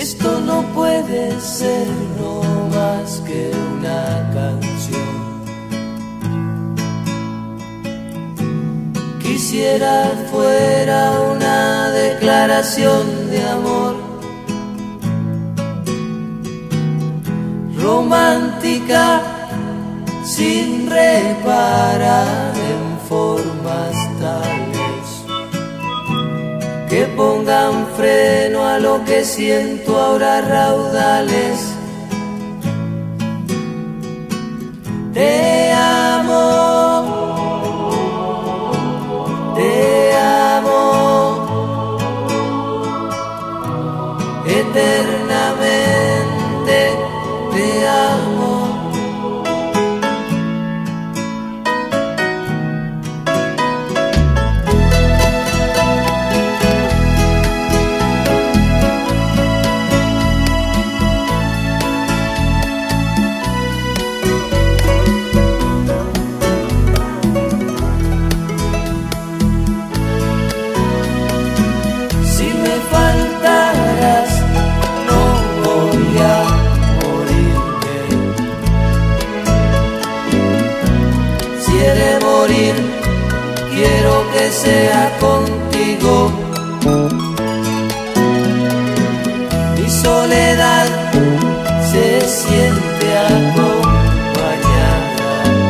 Esto no puede ser no más que una canción. Quisiera fuera una declaración de amor, romántica, sin reparar en formas tales que pongan freno a lo que siento ahora raudales. Te amo, te amo, eternamente te amo. Quiero que sea contigo. Mi soledad se siente acompañada,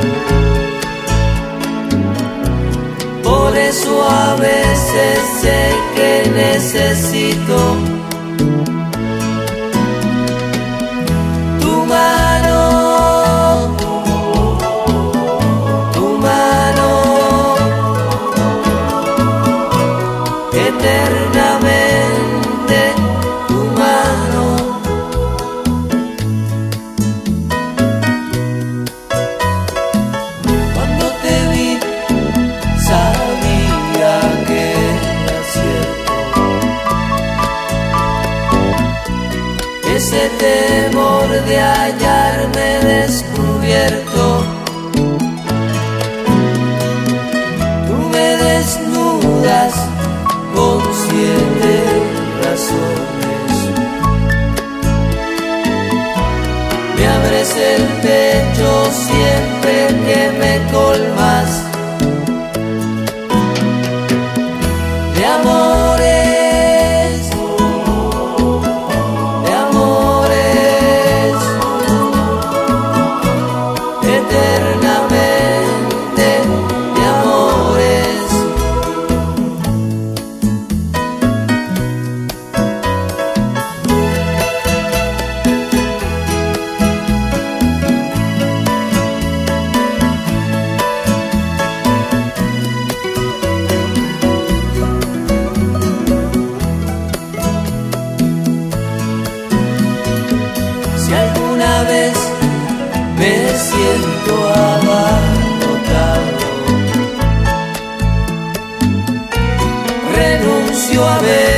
por eso a veces sé que necesito tu mano. Eternamente tu mano. Cuando te vi sabía que era cierto ese temor de hallarme descubierto. Tú me desnudas con 7 razones, me abres el pecho siempre que me colmas de amores, de amores, eternamente de amores. Vez me siento abarrotado, renuncio a ver